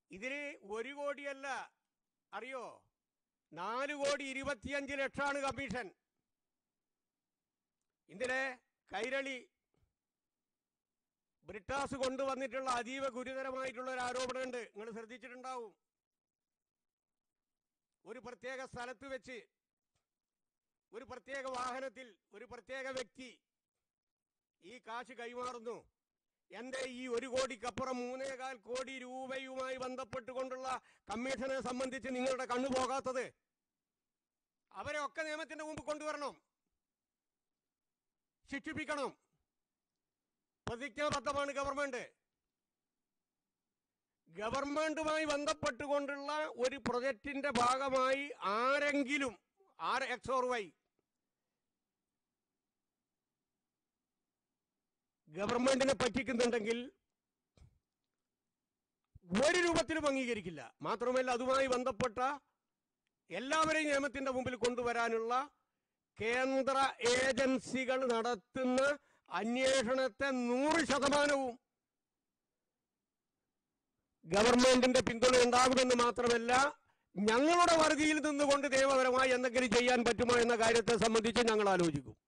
ഇതിന് 1 കോടിയല്ല, അറിയോ, 4,25,00,000 കമ്മീഷൻ. ഇതിലെ കൈരളി ബ്രിട്ടാസ് കൊണ്ടുവന്നിട്ടുള്ള അതീവ ഗുരുതരമായിട്ടുള്ള ഒരു ആരോപണമുണ്ട്. നിങ്ങൾ ശ്രദ്ധിച്ചിട്ടുണ്ടാവും. ഒരു പ്രത്യേക സ്ഥലത്ത് വെച്ച് ഒരു പ്രത്യേക വാഹനത്തിൽ ഒരു പ്രത്യേക വ്യക്തി ഈ കാശ് കൈമാറുന്നു. എന്റെ ഈ 1 കോടിക്കപ്പുറം 3.25 കോടി രൂപയുമായി ബന്ധപ്പെട്ടുകൊണ്ടുള്ള കമ്മീഷനെ സംബന്ധിച്ച് നിങ്ങളുടെ കണ്ണു പോകാത്തത്? അവരെ ഒക്കെ നിയമത്തിന്റെ മുമ്പ് കൊണ്ടുവരണം, ശിക്ഷിപ്പിക്കണം. പ്രതിജ്ഞാബദ്ധമാണ് ഗവൺമെന്റ്. ഗവൺമെന്റുമായി ബന്ധപ്പെട്ടുകൊണ്ടുള്ള ഒരു പ്രൊജക്ടിന്റെ ഭാഗമായി ആരെങ്കിലും X or Y ഗവൺമെന്റിനെ പറ്റിക്കുന്നുണ്ടെങ്കിൽ ഒരു രൂപത്തിലും അംഗീകരിക്കില്ല. മാത്രമല്ല, അതുമായി ബന്ധപ്പെട്ട എല്ലാവരെയും നിയമത്തിന്റെ മുമ്പിൽ കൊണ്ടുവരാനുള്ള കേന്ദ്ര ഏജൻസികൾ നടത്തുന്ന അന്വേഷണത്തെ 100% ഗവൺമെന്റിന്റെ പിന്തുണ ഉണ്ടാകുമെന്ന് മാത്രമല്ല, ഞങ്ങളുടെ പരിധിയിൽ നിന്നുകൊണ്ട് നിയമപരമായി എന്തെങ്കിലും ചെയ്യാൻ പറ്റുമോ എന്ന കാര്യത്തെ സംബന്ധിച്ച് ഞങ്ങൾ ആലോചിക്കും.